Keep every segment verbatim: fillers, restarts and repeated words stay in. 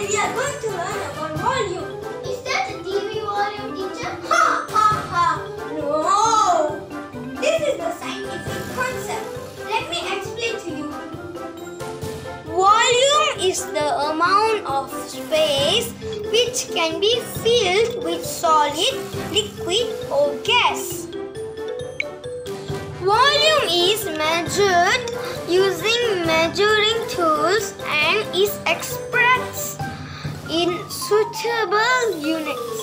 Today we are going to learn about volume. Is that a T V volume, teacher? Ha ha ha! No! This is the scientific concept. Let me explain to you. Volume is the amount of space which can be filled with solid, liquid or gas. Volume is measured using measuring tools and is expressed in suitable units.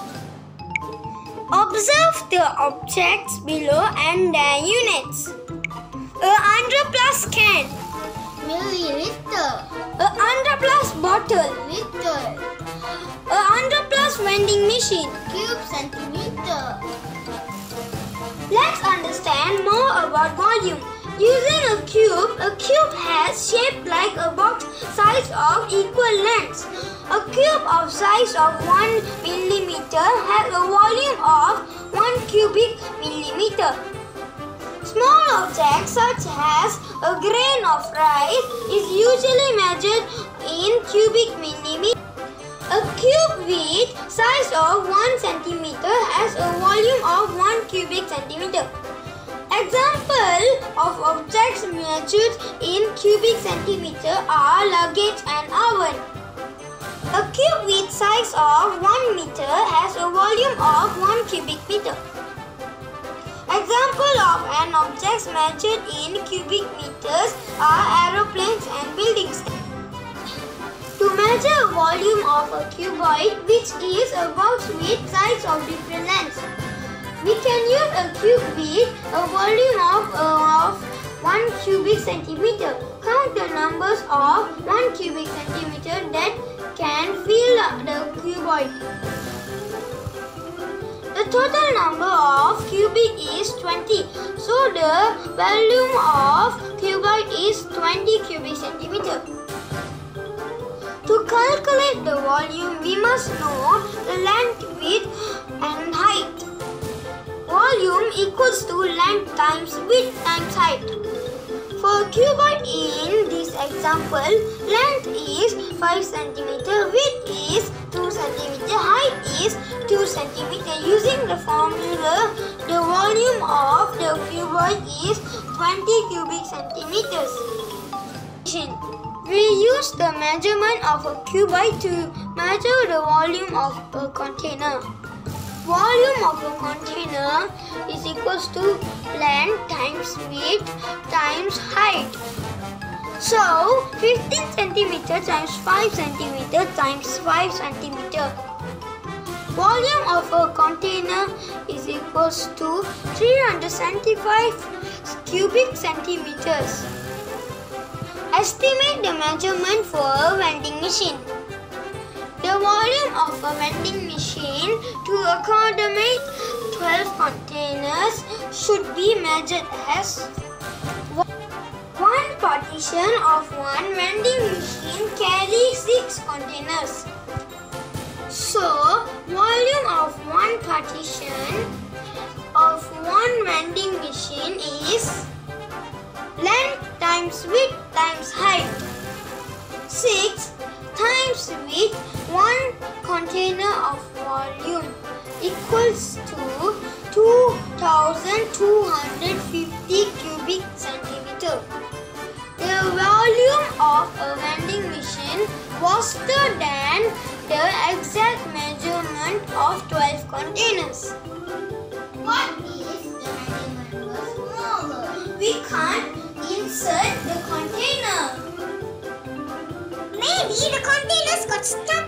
Observe the objects below and their units. A hundred plus can. Milliliter. A hundred plus bottle. Liter. A hundred plus vending machine. Cube centimeter. Let's understand more about volume. Using a cube, a cube has shape like a box size of equal lengths. A cube of size of one millimeter has a volume of one cubic millimeter. Small objects such as a grain of rice is usually measured in cubic millimeter. A cube with size of one centimeter has a volume of one cubic centimeter. Example of objects measured in cubic centimeter are luggage and oven. A cube with size of one meter has a volume of one cubic meter. Example of an objects measured in cubic meters are aeroplanes and buildings. To measure the volume of a cuboid, which is a box with sides of different lengths, we can use a cube with a volume of, uh, of one cubic centimeter. Count the numbers of one cubic centimeter that can fill the cuboid. The total number of cubic is twenty, so the volume of cuboid is twenty cubic centimeter. To calculate the volume, we must know the length, width and height. Volume equals to length times width times height. For a cuboid in this example, length is five centimeters, width is two centimeters, height is two centimeters. Using the formula, the volume of the cuboid is twenty cubic centimeters. We use the measurement of a cuboid to measure the volume of a container. Volume of a container is equals to length times width times height. So, fifteen centimeters times five centimeters times five centimeters. Volume of a container is equals to three hundred seventy-five cubic centimeters. Estimate the measurement for a vending machine. The volume of a vending machine to accommodate twelve containers should be measured as one partition of one vending machine carries six containers. So, volume of one partition of one vending machine is length times width times height. six times width, one container of volume equals to two thousand two hundred fifty cubic centimeter. The volume of a vending machine vaster than the exact measurement of twelve containers. What is the measurement smaller? We can't insert the container. Maybe the containers got stuck